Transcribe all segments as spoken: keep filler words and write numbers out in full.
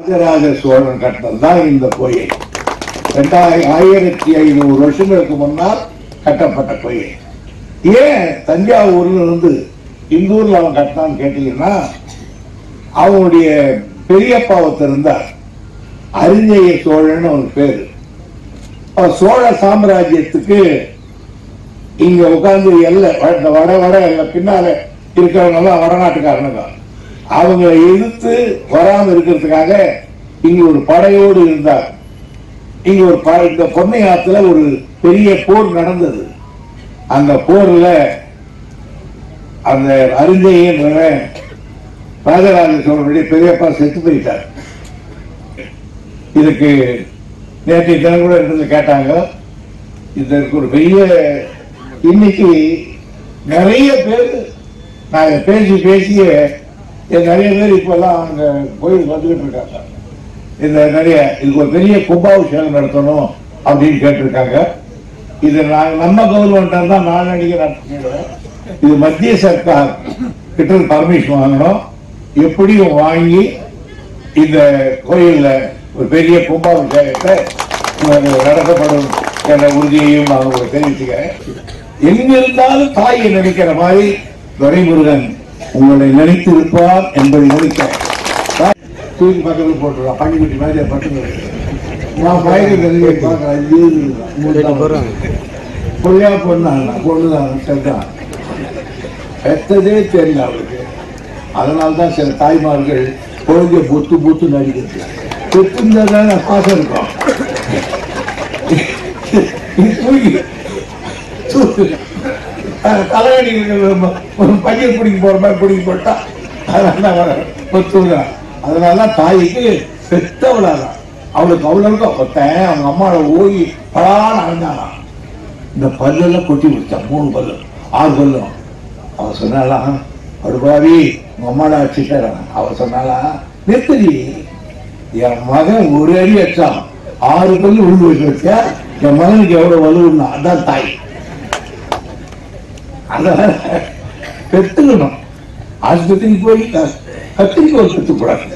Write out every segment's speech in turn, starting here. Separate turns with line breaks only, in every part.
ராஜராஜ சோழன் கட்டல் தான் இந்த கோயில். ரெண்டாயிரம் ஆயிரத்தி ஐநூறு வருஷங்களுக்கு முன்னால் கட்டப்பட்ட கோயில். ஏன் தஞ்சாவூர்ல இருந்து இந்த ஊர்ல அவன் கட்டினான்னு கேட்டீங்கன்னா, அவனுடைய பெரியப்பாவத்தை இருந்தார் அறிஞய சோழன் அவன் பேரு. அவர் சோழ சாம்ராஜ்யத்துக்கு இங்க உட்கார்ந்து எல்லை வட வட எல்லை பின்னால இருக்கிறவங்க எல்லாம் வடநாட்டுக்காரனுங்க. அவங்களை எதிர்த்து வராமல் இருக்கிறதுக்காக இங்க ஒரு படையோடு இருந்தார். இங்க ஒரு இந்த பொன்னை ஆத்துல ஒரு பெரிய போர் நடந்தது. அந்த போர்ல அந்த அறிஞர் ராஜராஜ சோழனுடைய பெரியப்பா செத்து போயிட்டார். இதுக்கு நேற்றைய தினம் கூட இருந்து கேட்டாங்க. இதற்கு ஒரு பெரிய இன்னைக்கு நிறைய பேர் நாங்க பேசி பேசிய நிறைய பேர் இப்பெல்லாம் அங்க கோயில் வந்துகிட்டு இருக்காங்க. இந்த நிறைய இதுக்கு ஒரு பெரிய கும்பாபிஷேகம் நடத்தணும் அப்படின்னு கேட்டிருக்காங்க. இது நாங்க நம்ம கவர்மெண்ட் தான் நாளடிக்க நடத்திடுவோம். இது மத்திய சர்க்கார் கிட்ட பர்மிஷன் வாங்கணும். எப்படியும் வாங்கி இந்த கோயில்ல ஒரு பெரிய கும்பாபிஷேகத்தை நடத்தப்படும் என்ற உறுதியையும் நான் உங்களுக்கு தெரிவிச்சுக்கிறேன். எங்கிருந்தாலும் தாயை நினைக்கிற மாதிரி துரை முருகன் உங்களை நினைத்து இருப்பார் என்பதை நினைக்கிறேன். தூக்கி பக்கத்தில் போட்டுருவான் பண்டிகுட்டி மாதிரி பட்டு நான் பயங்கர பொய்யா பொண்ணாங்க பொண்ணுதான் பெற்றதே தெரியல அவருக்கு. அதனால்தான் சில தாய்மார்கள் குழந்தைய பொத்து பொத்து நடிக்கிறது. பெற்றிருந்ததான பாசம் இருக்கும். தலைவணி பையன் பிடிக்க போற மாதிரி பிடிக்க போட்டா அதனால பொத்துதான். அதனாலதான் தாய்க்கு பெற்றவளாதான் அவளுக்கு அவ்வளவுக்கு கொத்தேன். அவங்க அம்மாவை ஓய் பலான்னு அடைஞ்சானா இந்த பல்லெல்லாம் கொட்டி விடுத்தான். மூணு பல்லு ஆறு பல்லும். அவ சொன்னாலா அடுப்பாவி உங்க அம்மாடா வச்சுட்டார. அவ சொன்னாலா நிறுத்தடி என் மகன் ஒரு அடி வச்சான் ஆறு பல்லு உள்ள வச்சு வச்சா என் மகனுக்கு எவ்வளவு வலுன்னா அதான் தாய். அதனால பெற்றுக்கணும். ஆஸ்பத்திரிக்கு போய் கத்திரிக்கோள் பெற்றுக்கூடாது.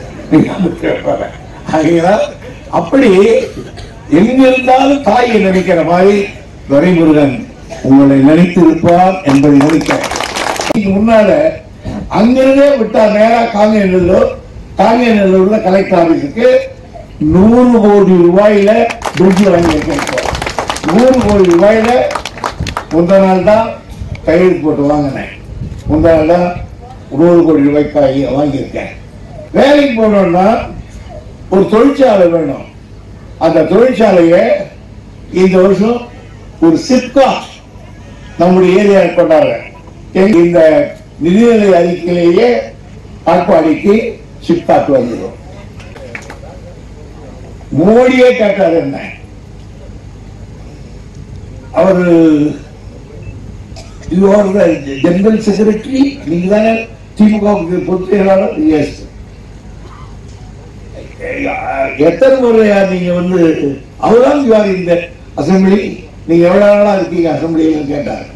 அப்படி எங்கிருந்தாலும் தாயை நினைக்கிற மாதிரி துரை முருகன் உங்களை நினைத்து இருப்பார் என்பதை நினைக்கிறேன். முன்னால அங்கிருந்தே விட்டா நேரா காங்கேயநல்லூர் காங்கேயநல்லூர்ல கலெக்டர் ஆபீஸுக்கு நூறு கோடி ரூபாயில பிரிட்ஜ் வாங்கி வைக்கிறோம். நூறு கோடி ரூபாயில முந்த நாள் தான் கையெழுத்து போட்டு வாங்கினேன். முந்த நாள் தான் நூறு கோடி ரூபாய்க்கு வாங்கியிருக்கேன். வேலைக்கு போனோம்னா ஒரு தொழிற்சாலை வேணும். அந்த தொழிற்சாலையை இந்த வருஷம் ஒரு சிப்காட் நம்முடைய ஏரியா கொண்டாடுறேன். இந்த நிதிநிலை அறிக்கையிலேயே காட்பாடிக்கு சிப்காட் வந்துடும். மோடியே கேட்டார் என்ன அவரு ஜெனரல் செக்ரட்டரி நீங்க தானே திமுக பொதுச் செயலாளர். எஸ் எத்தனை முறையா நீங்க வந்து அவர்தான் இந்த அசம்பிளி நீங்க எவ்வளவு நாளா இருக்கீங்க அசம்பிளியில கேட்டார்.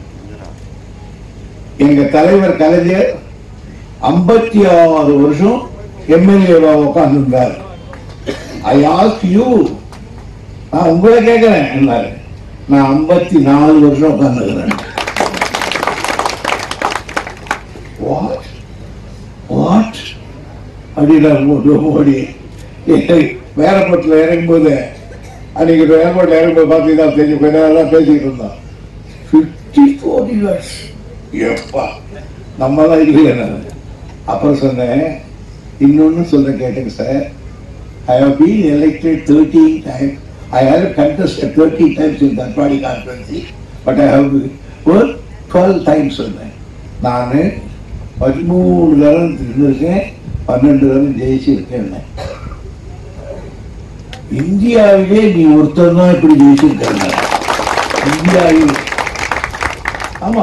எங்க தலைவர் கலைஞர் ஐம்பத்தி ஆறு வருஷம் எம்எல்ஏவா உட்கார்ந்து இருந்தார். ஐ ஆஸ்க் யூ நான் உங்களை கேட்கிறேன் என்னாரு. நான் ஐம்பத்தி நாலு வருஷம் உட்கார்ந்துக்கிறேன். வாட் வாட் அப்படின்னு மோடி வேறப்பட்டில் இறங்கும் போது அன்னைக்கு ஏர்போர்ட்ல இறங்கும்போது பார்த்தீங்கன்னா தெரிஞ்சு கொஞ்ச நாள் பேசிக்கிட்டு இருந்தோம். பிப்டி ஃபோர் இயர்ஸ் எப்பா நம்ம தான் இல்லை. அப்புறம் சொன்னேன் இன்னொன்னு சொல்ல கேட்டேங்க sir. I have been elected thirteen times. I have contested thirteen times in that body conference, but I have worked twelve times சொன்னேன். நான் பதிமூணு தரம் இருந்திருக்கேன், பன்னெண்டு தரம் ஜெயிச்சிருக்கேன். இந்தியாவிலே நீ ஒருத்தர் தான் இப்படி ஜெயிச்சிருக்க இந்தியாவில். ஆமா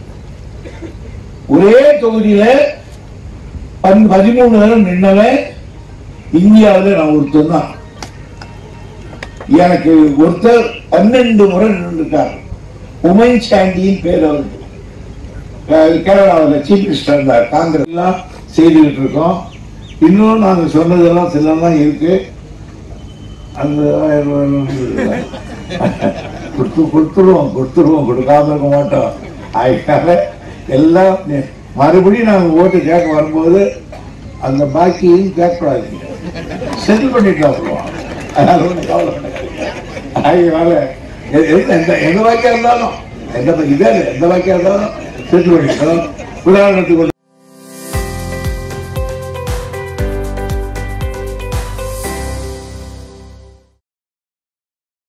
ஒரே தொகுதியில பதிமூணு தரம் நின்னவன் இந்தியாவில் நான் ஒருத்தர் தான். எனக்கு ஒருத்தர் பன்னெண்டு முறை நின்றுருக்கார். உமன் சாண்டியின் பேர் அவருக்கு. கேரளாவில் சீஃப் மினிஸ்டர் இருந்தார். காங்கிரஸ் எல்லாம் செய்துகிட்டு இருக்கோம். இன்னும் நாங்க சொன்னதெல்லாம் சிலலாம் இருக்கு. அந்த கொடுத்து கொடுத்துருவோம் கொடுத்துருவோம் கொடுக்காம இருக்க மாட்டோம். அதனால எல்லாம் மறுபடியும் நாங்க ஓட்டு கேட்க வரும்போது அந்த பாக்கியும் கேட்கக்கூடாது, செட்டில் பண்ணிட்டு அதனால ஒன்றும் கவலை. அதனால எந்த எந்த வாக்கியா இருந்தாலும் எந்த இதே எந்த வாக்கியா இருந்தாலும் செட்டில் பண்ணிட்டோம். உதாரணத்துக்கு